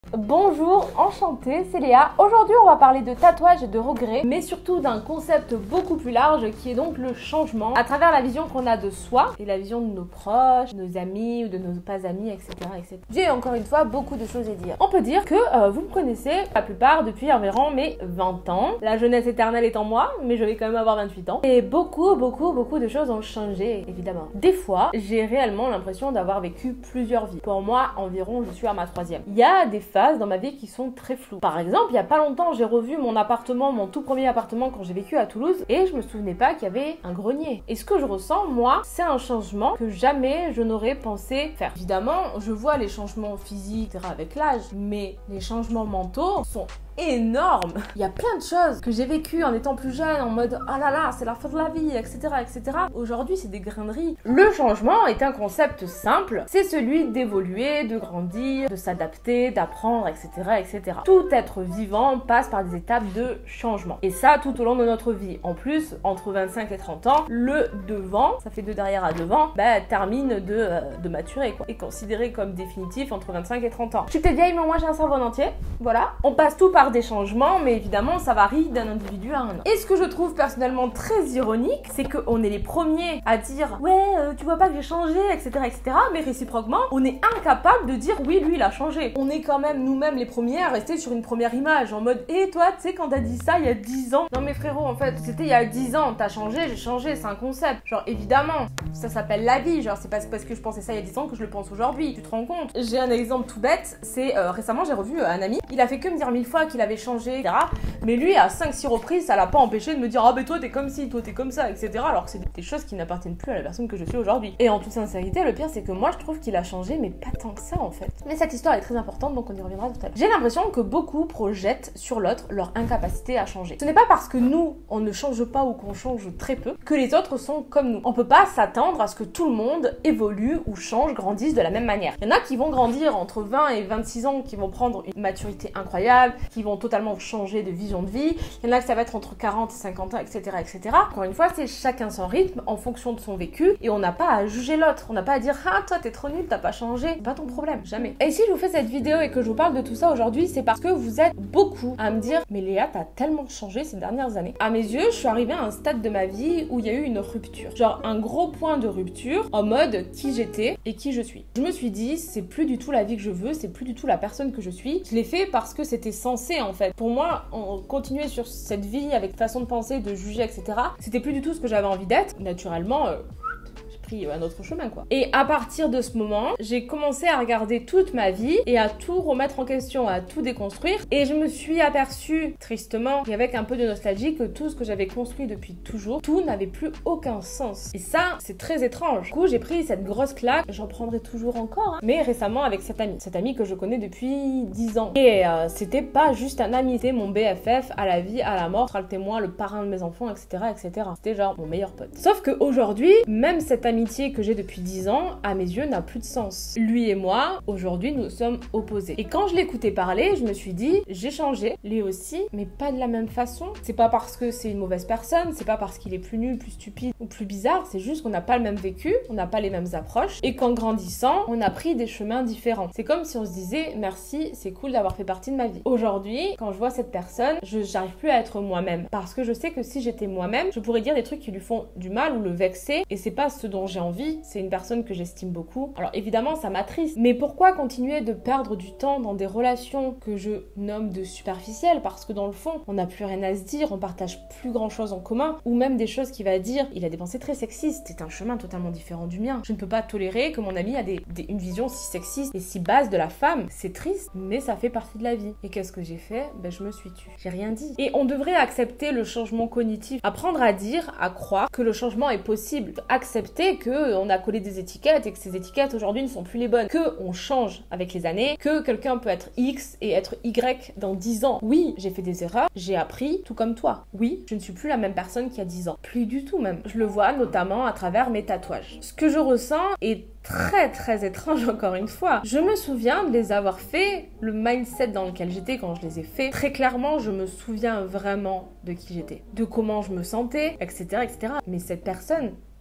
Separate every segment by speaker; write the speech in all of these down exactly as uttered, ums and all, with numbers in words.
Speaker 1: Bonjour, enchantée, c'est Léa. Aujourd'hui, on va parler de tatouage et de regrets, mais surtout d'un concept beaucoup plus large qui est donc le changement à travers la vision qu'on a de soi et la vision de nos proches, nos amis ou de nos pas amis, et cetera et cetera. J'ai encore une fois beaucoup de choses à dire. On peut dire que euh, vous me connaissez la plupart depuis environ mes vingt ans. La jeunesse éternelle est en moi, mais je vais quand même avoir vingt-huit ans. Et beaucoup, beaucoup, beaucoup de choses ont changé, évidemment. Des fois, j'ai réellement l'impression d'avoir vécu plusieurs vies. Pour moi, environ, je suis à ma troisième. Il y a des phases dans ma vie qui sont très floues. Par exemple, il y a pas longtemps, j'ai revu mon appartement, mon tout premier appartement quand j'ai vécu à Toulouse et je me souvenais pas qu'il y avait un grenier. Et ce que je ressens, moi, c'est un changement que jamais je n'aurais pensé faire. Évidemment, je vois les changements physiques, et cetera avec l'âge, mais les changements mentaux sont énorme. Il y a plein de choses que j'ai vécues en étant plus jeune, en mode oh là là, c'est la fin de la vie, et cetera et cetera. Aujourd'hui, c'est des graineries. Le changement est un concept simple. C'est celui d'évoluer, de grandir, de s'adapter, d'apprendre, et cetera et cetera. Tout être vivant passe par des étapes de changement. Et ça, tout au long de notre vie. En plus, entre vingt-cinq et trente ans, le devant, ça fait de derrière à devant, bah, termine de, euh, de maturer, quoi. Est considéré comme définitif entre vingt-cinq et trente ans. Je suis peut-être vieille, mais moi j'ai un cerveau en entier. Voilà. On passe tout par des changements, mais évidemment ça varie d'un individu à un autre. Et ce que je trouve personnellement très ironique, c'est qu'on est les premiers à dire ouais euh, tu vois pas que j'ai changé, etc etc, mais réciproquement on est incapable de dire oui lui il a changé. On est quand même nous-mêmes les premiers à rester sur une première image en mode et toi tu sais quand t'as dit ça il y a dix ans, non mais frérot en fait c'était il y a dix ans, t'as changé, j'ai changé, c'est un concept. Genre évidemment ça s'appelle la vie, genre c'est pas parce que je pensais ça il y a dix ans que je le pense aujourd'hui, tu te rends compte. J'ai un exemple tout bête, c'est euh, récemment j'ai revu euh, un ami, il a fait que me dire mille fois qu'il avait changé, et cetera. Mais lui, à cinq six reprises, ça l'a pas empêché de me dire ah ben toi t'es comme ci, toi t'es comme ça, et cetera. Alors que c'est des choses qui n'appartiennent plus à la personne que je suis aujourd'hui. Et en toute sincérité, le pire c'est que moi je trouve qu'il a changé, mais pas tant que ça en fait. Mais cette histoire est très importante, donc on y reviendra tout à l'heure. J'ai l'impression que beaucoup projettent sur l'autre leur incapacité à changer. Ce n'est pas parce que nous, on ne change pas ou qu'on change très peu, que les autres sont comme nous. On peut pas s'attendre à ce que tout le monde évolue ou change, grandisse de la même manière. Il y en a qui vont grandir entre vingt et vingt-six ans, qui vont prendre une maturité incroyable, qui vont totalement changer de vision de vie. Il y en a que ça va être entre quarante et cinquante ans, et cetera, et cetera. Encore une fois, c'est chacun son rythme en fonction de son vécu et on n'a pas à juger l'autre. On n'a pas à dire ah toi t'es trop nul, t'as pas changé. C'est pas ton problème, jamais. Et si je vous fais cette vidéo et que je vous parle de tout ça aujourd'hui, c'est parce que vous êtes beaucoup à me dire mais Léa t'as tellement changé ces dernières années. À mes yeux, je suis arrivée à un stade de ma vie où il y a eu une rupture. Genre un gros point de rupture en mode qui j'étais et qui je suis. Je me suis dit c'est plus du tout la vie que je veux, c'est plus du tout la personne que je suis. Je l'ai fait parce que c'était censé en fait. Pour moi, on continuait sur cette vie avec façon de penser, de juger, et cetera. C'était plus du tout ce que j'avais envie d'être. Naturellement, euh, j'ai pris un autre chemin quoi. Et à partir de ce moment, j'ai commencé à regarder toute ma vie et à tout remettre en question, à tout déconstruire. Et je me suis aperçue, tristement, et avec un peu de nostalgie, que tout ce que j'avais construit depuis toujours, tout n'avait plus aucun sens. Et ça, c'est très étrange. Du coup, j'ai pris cette grosse claque. J'en prendrai toujours encore, hein, mais récemment avec cet ami. Cet ami que je connais depuis dix ans. Et euh, c'était pas juste un ami, c'était mon B F F à la vie, à la mort, sera le témoin, le parrain de mes enfants, et cetera, et cetera. C'était genre mon meilleur pote. Sauf qu'aujourd'hui, même cette amitié que j'ai depuis dix ans, à mes yeux, n'a plus de sens. Lui et moi, aujourd'hui, nous sommes opposés. Et quand je l'écoutais parler, je me suis dit, j'ai changé, lui aussi, mais pas de la même façon. C'est pas parce que c'est une mauvaise personne, c'est pas parce qu'il est plus nul, plus stupide ou plus bizarre, c'est juste qu'on n'a pas le même vécu, on n'a pas les mêmes approches, et qu'en grandissant, on a pris des chemins différents. C'est comme si on se disait, merci, c'est cool d'avoir fait partie de ma vie. Aujourd'hui, quand je vois cette personne, je j'arrive plus à être moi-même. Parce que je sais que si j'étais moi-même, je pourrais dire des trucs qui lui font du mal ou le vexer, et c'est pas ce dont j'ai envie, c'est une personne que j'estime beaucoup. Alors évidemment, ça m'attriste, mais pourquoi continuer de perdre du temps dans des relations que je nomme de superficielles, parce que dans le fond, on n'a plus rien à se dire, on partage plus grand chose en commun, ou même des choses qu'il va dire, il a des pensées très sexistes, c'est un chemin totalement différent du mien. Je ne peux pas tolérer que mon ami a des, des, une vision si sexiste et si basse de la femme. C'est triste, mais ça fait partie de la vie. Et qu'est-ce que j'ai fait? Ben je me suis tue. J'ai rien dit. Et on devrait accepter le changement cognitif, apprendre à dire, à croire que le changement est possible, accepter que on a collé des étiquettes et que ces étiquettes aujourd'hui ne sont plus les bonnes, que on change avec les années, que quelqu'un peut être X et être Y dans dix ans. Oui, j'ai fait des erreurs, j'ai appris, tout comme toi. Oui, je ne suis plus la même personne qu'il y a dix ans. Plus du tout même. Je le vois notamment à travers mes tatouages. Ce que je ressens est très très étrange encore une fois. Je me souviens de les avoir fait, le mindset dans lequel j'étais quand je les ai fait. Très clairement, je me souviens vraiment de qui j'étais, de comment je me sentais, et cetera, et cetera. Mais cette personne,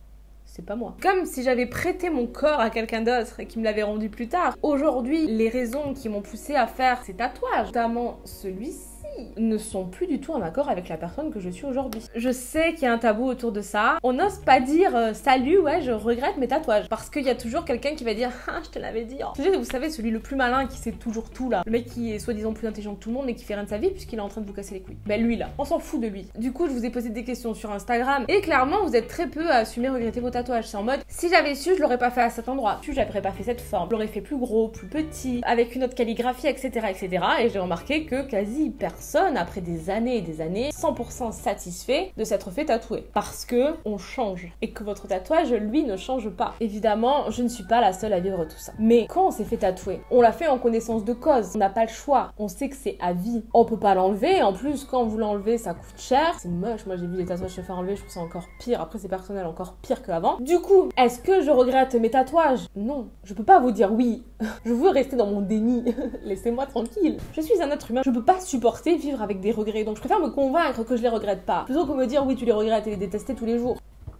Speaker 1: c'est pas moi. Comme si j'avais prêté mon corps à quelqu'un d'autre et qui me l'avait rendu plus tard. Aujourd'hui, les raisons qui m'ont poussé à faire ces tatouages, notamment celui-ci, ne sont plus du tout en accord avec la personne que je suis aujourd'hui. Je sais qu'il y a un tabou autour de ça. On n'ose pas dire euh, salut, ouais, je regrette mes tatouages. Parce qu'il y a toujours quelqu'un qui va dire ah, je te l'avais dit. Oh. Vous savez, celui le plus malin qui sait toujours tout là. Le mec qui est soi-disant plus intelligent que tout le monde et qui fait rien de sa vie puisqu'il est en train de vous casser les couilles. Ben lui là, on s'en fout de lui. Du coup, je vous ai posé des questions sur Instagram et clairement, vous êtes très peu à assumer regretter vos tatouages. C'est en mode si j'avais su, je l'aurais pas fait à cet endroit. Si j'aurais pas fait cette forme, je l'aurais fait plus gros, plus petit, avec une autre calligraphie, et cetera, et cetera. Et j'ai remarqué que quasi personne après des années et des années, cent pour cent satisfait de s'être fait tatouer. Parce que on change. Et que votre tatouage, lui, ne change pas. Évidemment, je ne suis pas la seule à vivre tout ça. Mais quand on s'est fait tatouer, on l'a fait en connaissance de cause. On n'a pas le choix. On sait que c'est à vie. On peut pas l'enlever. En plus, quand vous l'enlevez, ça coûte cher. C'est moche. Moi, j'ai vu des tatouages se faire enlever. Je trouve ça encore pire. Après, c'est personnel, encore pire qu'avant. Du coup, est-ce que je regrette mes tatouages? Non. Je peux pas vous dire oui. Je veux rester dans mon déni. Laissez-moi tranquille. Je suis un être humain. Je peux pas supporter vivre avec des regrets. Donc je préfère me convaincre que je les regrette pas, plutôt que me dire oui tu les regrettes et les détester tous les jours.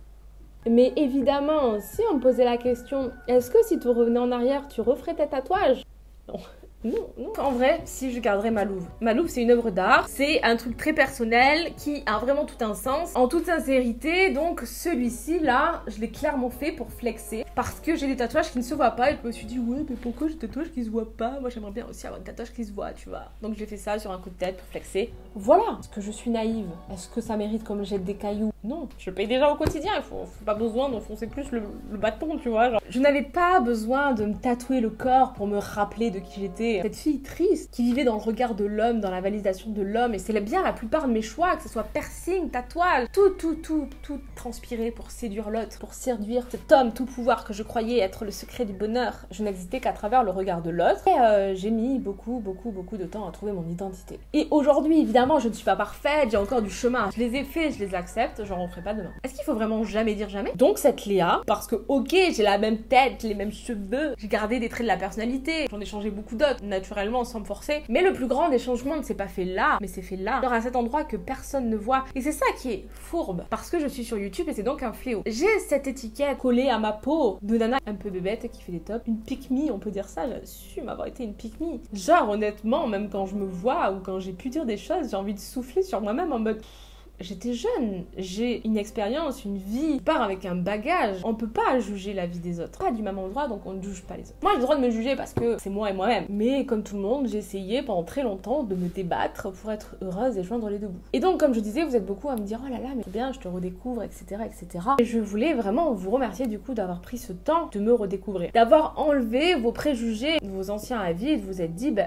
Speaker 1: Mais évidemment, si on me posait la question, est-ce que si tu revenais en arrière, tu referais tes tatouages? Non. Non, non. En vrai, si je garderais ma louve. Ma louve, c'est une œuvre d'art. C'est un truc très personnel qui a vraiment tout un sens. En toute sincérité, donc celui-ci, là, je l'ai clairement fait pour flexer. Parce que j'ai des tatouages qui ne se voient pas. Et je me suis dit, ouais, mais pourquoi j'ai des tatouages qui se voient pas? Moi, j'aimerais bien aussi avoir des tatouages qui se voient, tu vois. Donc j'ai fait ça sur un coup de tête pour flexer. Voilà. Est-ce que je suis naïve? Est-ce que ça mérite qu'on me jette des cailloux? Non. Je paye déjà au quotidien. Il faut, faut pas besoin d'enfoncer plus le, le bâton, tu vois. Genre. Je n'avais pas besoin de me tatouer le corps pour me rappeler de qui j'étais. Cette fille triste qui vivait dans le regard de l'homme, dans la validation de l'homme, et c'est bien la plupart de mes choix, que ce soit piercing, tatouage, tout, tout, tout, tout transpiré pour séduire l'autre, pour séduire cet homme tout pouvoir que je croyais être le secret du bonheur. Je n'existais qu'à travers le regard de l'autre, et euh, j'ai mis beaucoup, beaucoup, beaucoup de temps à trouver mon identité. Et aujourd'hui, évidemment, je ne suis pas parfaite, j'ai encore du chemin. Je les ai faits, je les accepte, j'en referai pas demain. Est-ce qu'il faut vraiment jamais dire jamais? Donc cette Léa, parce que ok, j'ai la même tête, les mêmes cheveux, j'ai gardé des traits de la personnalité, j'en ai changé beaucoup d'autres, naturellement sans me forcer, mais le plus grand des changements ne s'est pas fait là, mais c'est fait là, genre à cet endroit que personne ne voit, et c'est ça qui est fourbe, parce que je suis sur YouTube et c'est donc un fléau. J'ai cette étiquette collée à ma peau de nana un peu bébête qui fait des tops, une pick-me, on peut dire ça, j'assume avoir été une pick-me. Genre honnêtement, même quand je me vois ou quand j'ai pu dire des choses, j'ai envie de souffler sur moi-même en mode... J'étais jeune, j'ai une expérience, une vie, je pars avec un bagage. On peut pas juger la vie des autres. Pas du même endroit, donc on ne juge pas les autres. Moi, j'ai le droit de me juger parce que c'est moi et moi-même. Mais comme tout le monde, j'ai essayé pendant très longtemps de me débattre pour être heureuse et joindre les deux bouts. Et donc, comme je disais, vous êtes beaucoup à me dire « Oh là là, mais c'est bien, je te redécouvre, et cetera, et cetera » Et je voulais vraiment vous remercier du coup d'avoir pris ce temps de me redécouvrir. D'avoir enlevé vos préjugés, vos anciens avis et de vous être dit « Bah,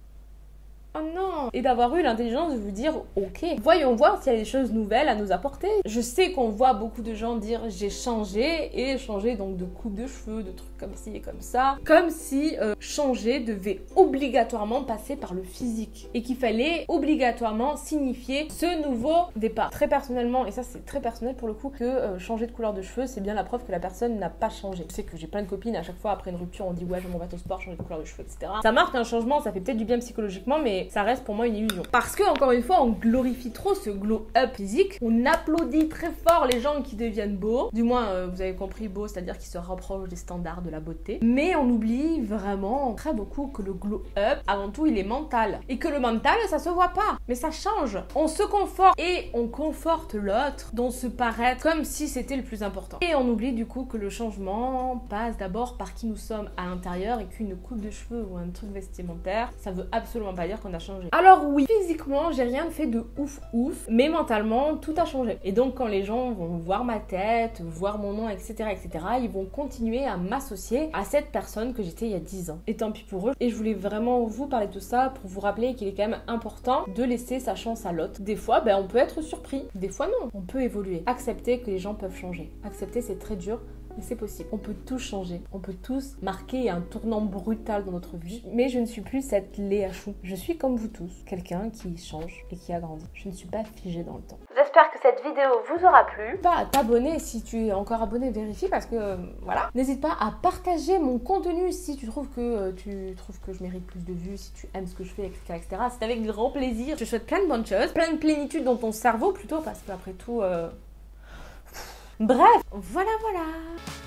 Speaker 1: oh non! » Et d'avoir eu l'intelligence de vous dire ok, voyons voir s'il y a des choses nouvelles à nous apporter. Je sais qu'on voit beaucoup de gens dire j'ai changé, et changer donc de coupe de cheveux, de trucs comme ci et comme ça, comme si euh, changer devait obligatoirement passer par le physique et qu'il fallait obligatoirement signifier ce nouveau départ. Très personnellement, et ça c'est très personnel pour le coup, que euh, changer de couleur de cheveux c'est bien la preuve que la personne n'a pas changé. Je sais que j'ai plein de copines, à chaque fois après une rupture on dit ouais je m'en vais au sport, changer de couleur de cheveux, et cetera. Ça marque un changement, ça fait peut-être du bien psychologiquement, mais ça reste pour moi une illusion. Parce que, encore une fois, on glorifie trop ce glow-up physique. On applaudit très fort les gens qui deviennent beaux. Du moins, euh, vous avez compris, beau, c'est-à-dire qu'ils se rapprochent des standards de la beauté. Mais on oublie vraiment très beaucoup que le glow-up, avant tout, il est mental. Et que le mental, ça se voit pas. Mais ça change. On se conforte et on conforte l'autre dont se paraître comme si c'était le plus important. Et on oublie du coup que le changement passe d'abord par qui nous sommes à l'intérieur et qu'une coupe de cheveux ou un truc vestimentaire, ça veut absolument pas dire qu'on a changé. Alors oui, physiquement, j'ai rien fait de ouf ouf, mais mentalement, tout a changé. Et donc quand les gens vont voir ma tête, voir mon nom, et cetera, et cetera, ils vont continuer à m'associer à cette personne que j'étais il y a dix ans. Et tant pis pour eux. Et je voulais vraiment vous parler de tout ça pour vous rappeler qu'il est quand même important de laisser sa chance à l'autre. Des fois, ben, on peut être surpris. Des fois, non. On peut évoluer. Accepter que les gens peuvent changer. Accepter, c'est très dur. Mais c'est possible. On peut tous changer. On peut tous marquer un tournant brutal dans notre vie. Mais je ne suis plus cette Léa Chou. Je suis comme vous tous. Quelqu'un qui change et qui a grandi. Je ne suis pas figée dans le temps. J'espère que cette vidéo vous aura plu. Pas t'abonner si tu es encore abonné, vérifie parce que euh, voilà. N'hésite pas à partager mon contenu si tu trouves que euh, tu trouves que je mérite plus de vues, si tu aimes ce que je fais, et cetera, et cetera. C'est avec grand plaisir. Je te souhaite plein de bonnes choses, plein de plénitude dans ton cerveau plutôt parce qu'après tout. Euh... Bref, voilà voilà.